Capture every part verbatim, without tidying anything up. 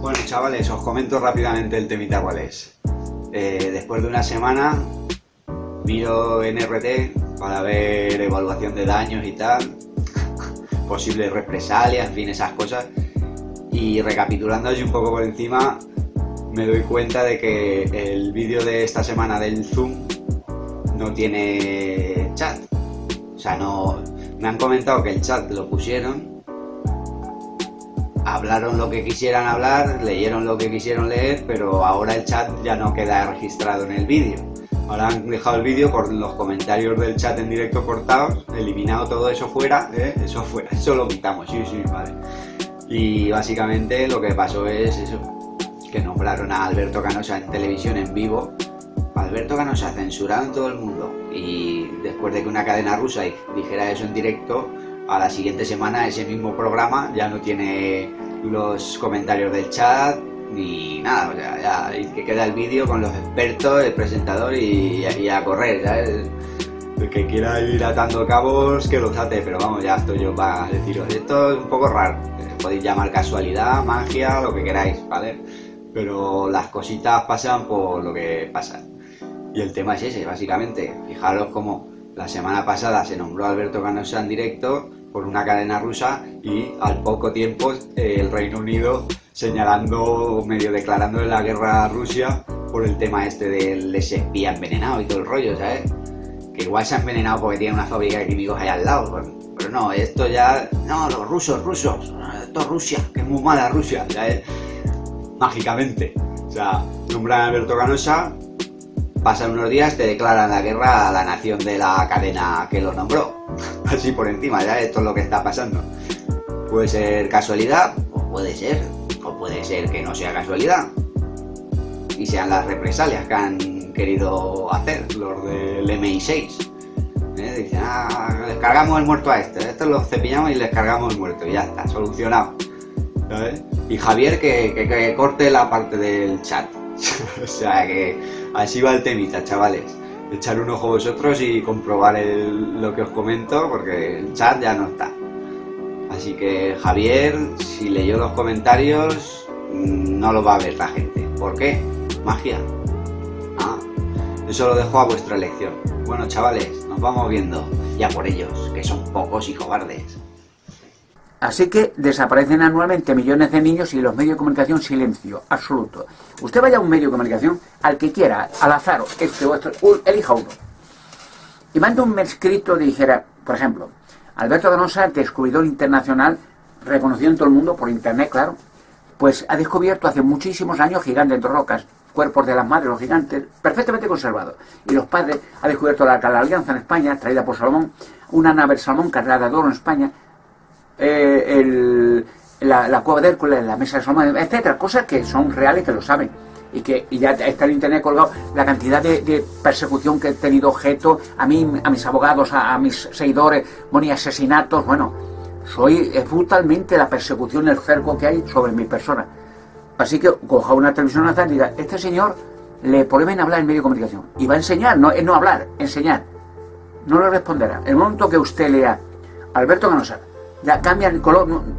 Bueno, chavales, os comento rápidamente el temita cuál es. Eh, después de una semana miro N R T para ver evaluación de daños y tal, posibles represalias, en fin, esas cosas. Y recapitulando así un poco por encima, me doy cuenta de que el vídeo de esta semana del Zoom no tiene chat. O sea, no... Me han comentado que el chat lo pusieron, hablaron lo que quisieran hablar, leyeron lo que quisieron leer, pero ahora el chat ya no queda registrado en el vídeo. Ahora han dejado el vídeo con los comentarios del chat en directo cortados, eliminado todo eso fuera, ¿eh? Eso fuera, eso lo quitamos, sí, sí, vale. Y básicamente lo que pasó es eso, que nombraron a Alberto Canosa en televisión en vivo. Alberto Canosa censurado en todo el mundo, y después de que una cadena rusa dijera eso en directo, a la siguiente semana ese mismo programa ya no tiene los comentarios del chat ni nada. O sea, ya el que queda el vídeo con los expertos, el presentador y, y a correr, ¿sabes? El que quiera ir atando cabos que los ate, pero vamos, ya estoy yo para deciros, esto es un poco raro, podéis llamar casualidad, magia, lo que queráis, ¿vale? Pero las cositas pasan por lo que pasan. Y el tema es ese, básicamente. Fijaros como la semana pasada se nombró a Alberto Canosa en directo por una cadena rusa y al poco tiempo eh, el Reino Unido señalando, medio declarando la guerra a Rusia por el tema este del ese espía envenenado y todo el rollo, ¿sabes? Que igual se ha envenenado porque tiene una fábrica de químicos ahí al lado, pero, pero no, esto ya... No, los rusos, rusos, esto es Rusia, que es muy mala Rusia, ¿sabes? Mágicamente. O sea, nombran a Alberto Canosa, pasan unos días, te declaran la guerra a la nación de la cadena que lo nombró. Así por encima, ya esto es lo que está pasando. Puede ser casualidad, o puede ser, o puede ser que no sea casualidad. Y sean las represalias que han querido hacer los del M I seis. ¿Eh? Dicen, ah, les cargamos el muerto a este, estos los cepillamos y les cargamos el muerto, y ya está, solucionado. ¿Sabes? Y Javier que, que, que corte la parte del chat. O sea que así va el temita, chavales. Echar un ojo vosotros y comprobar el, lo que os comento, porque el chat ya no está. Así que Javier, si leyó los comentarios, no lo va a ver la gente. ¿Por qué? Magia. Ah, eso lo dejo a vuestra elección. Bueno, chavales, nos vamos viendo. Ya por ellos, que son pocos y cobardes. Así que desaparecen anualmente millones de niños y los medios de comunicación silencio absoluto. Usted vaya a un medio de comunicación, al que quiera, al azar, este o este, elija uno. Y manda un escrito, dijera, por ejemplo, Alberto Canosa, descubridor internacional, reconocido en todo el mundo por internet, claro, pues ha descubierto hace muchísimos años gigantes de rocas, cuerpos de las madres, los gigantes, perfectamente conservados. Y los padres, ha descubierto la Arca de la Alianza en España, traída por Salomón, una nave Salomón cargada de oro en España, Eh, el, la, la cueva de Hércules, la mesa de Salomón, etcétera, cosas que son reales, que lo saben, y que y ya está en internet colgado la cantidad de, de persecución que he tenido objeto a mí, a mis abogados, a, a mis seguidores, bueno, y asesinatos. Bueno, soy es brutalmente la persecución, el cerco que hay sobre mi persona. Así que coja una televisión nacional y diga, este señor le prohíben hablar en medio de comunicación y va a enseñar, no, no hablar, enseñar, no le responderá. El momento que usted lea Alberto Canosa, ya cambia el color, no,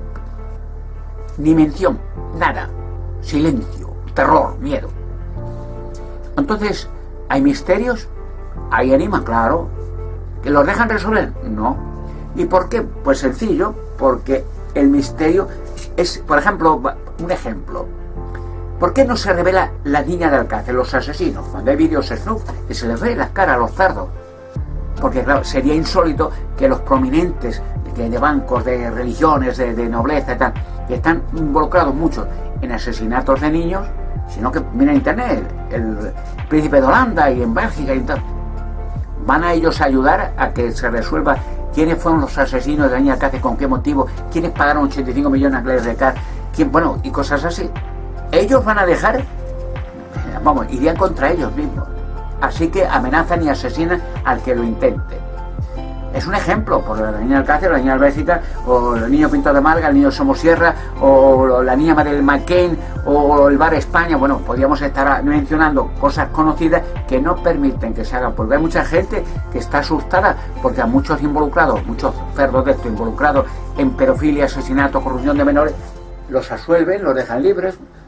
ni mención, nada, silencio, terror, miedo. Entonces, ¿hay misterios? ¿Hay enigmas? Claro. ¿Que los dejan resolver? No. ¿Y por qué? Pues sencillo, porque el misterio es, por ejemplo, un ejemplo. ¿Por qué no se revela la niña de Alcácer, los asesinos? Cuando hay vídeos snuff, que se les ve las caras a los cerdos. Porque claro, sería insólito que los prominentes de, de bancos, de religiones, de, de nobleza y tal, que están involucrados mucho en asesinatos de niños, sino que mira internet, el, el príncipe de Holanda y en Bélgica y tal, van a ellos a ayudar a que se resuelva quiénes fueron los asesinos de la niña Alcácer, con qué motivo, quiénes pagaron ochenta y cinco millones de car, quién, bueno, y cosas así. Ellos van a dejar, vamos, irían contra ellos mismos. Así que amenazan y asesinan al que lo intente. Es un ejemplo, por la niña Alcácer, la niña Bélgica, o el niño Pinto de Marga, el niño Somosierra, o la niña Madeleine McCain, o el bar España. Bueno, podríamos estar mencionando cosas conocidas que no permiten que se hagan, porque hay mucha gente que está asustada, porque a muchos involucrados, muchos cerdos de estos involucrados en pedofilia, asesinato, corrupción de menores, los absuelven, los dejan libres,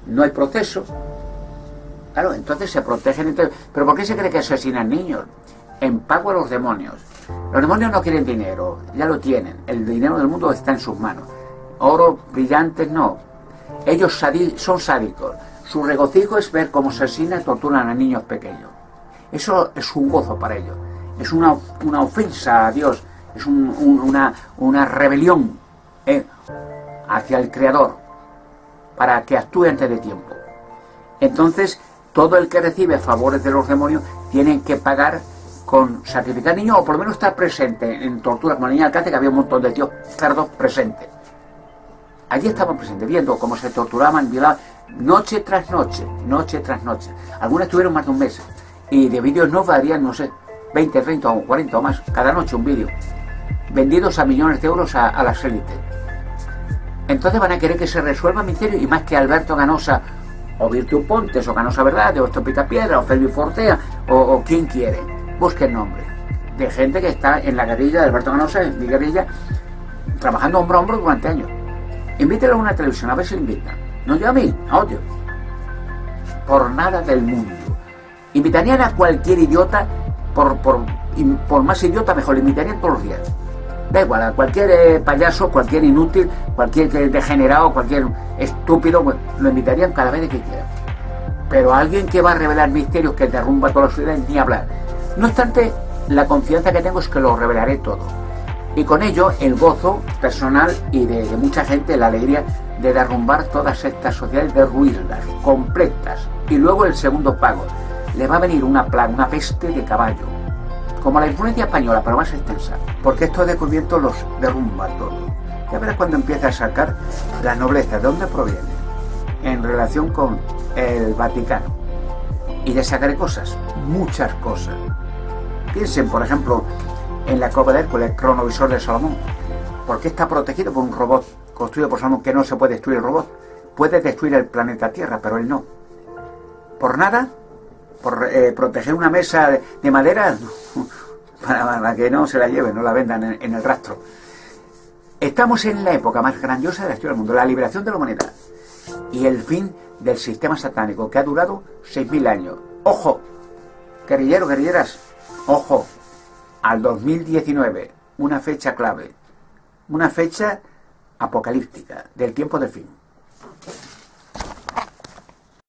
no hay proceso. Claro, entonces se protegen entre... ¿Pero por qué se cree que asesinan niños? En pago a los demonios. Los demonios no quieren dinero, ya lo tienen. El dinero del mundo está en sus manos. Oro, brillantes, no. Ellos son sádicos. Su regocijo es ver cómo asesinan y torturan a niños pequeños. Eso es un gozo para ellos. Es una, una ofensa a Dios. Es un, un, una, una rebelión eh, hacia el Creador para que actúe antes de tiempo. Entonces, todo el que recibe favores de los demonios tienen que pagar con sacrificar niños o por lo menos estar presente en torturas como la niña Alcácer, que había un montón de tíos cerdos presentes. Allí estaban presentes, viendo cómo se torturaban, violaban, noche tras noche, noche tras noche. Algunas tuvieron más de un mes. Y de vídeos no varían, no sé, veinte, treinta o cuarenta o más, cada noche un vídeo. Vendidos a millones de euros a, a las élites. Entonces van a querer que se resuelva el misterio, y más que Alberto Ganosa, o Virtu Pontes, o Ganosa Verdad, o Esto Picapiedra, o Félix Fortea, o, o quien quiere. Busque el nombre de gente que está en la guerrilla de Alberto Ganosa, en mi guerrilla, trabajando hombro a hombro durante años. Invítelo a una televisión, a ver si le invitan. No yo a mí, a otro. Por nada del mundo. Invitarían a cualquier idiota, por, por, por más idiota mejor, le invitarían todos los días. Da igual, a cualquier eh, payaso, cualquier inútil, cualquier degenerado, cualquier estúpido, pues, lo invitarían cada vez que quieran. Pero a alguien que va a revelar misterios que derrumba todas las ciudades, ni hablar. No obstante, la confianza que tengo es que lo revelaré todo. Y con ello, el gozo personal y de, de mucha gente, la alegría de derrumbar todas estas sociedades, derruirlas, completas. Y luego el segundo pago. Le va a venir una plaga, una peste de caballo. Como la influencia española, pero más extensa. Porque estos descubrimientos los derrumba todo. Ya verás cuando empieza a sacar la nobleza, ¿de dónde proviene? En relación con el Vaticano. Y le sacaré cosas, muchas cosas. Piensen, por ejemplo, en la Cova de Hércules, el cronovisor de Salomón. ¿Por qué está protegido por un robot construido por Salomón que no se puede destruir el robot? Puede destruir el planeta Tierra, pero él no. ¿Por nada? ¿Por eh, proteger una mesa de, de madera? para, para que no se la lleven, no la vendan en, en el rastro. Estamos en la época más grandiosa de la historia del mundo, la liberación de la humanidad y el fin del sistema satánico, que ha durado seis mil años. ¡Ojo! Guerrilleros, guerrilleras, ¡ojo! Al dos mil diecinueve, una fecha clave, una fecha apocalíptica del tiempo del fin.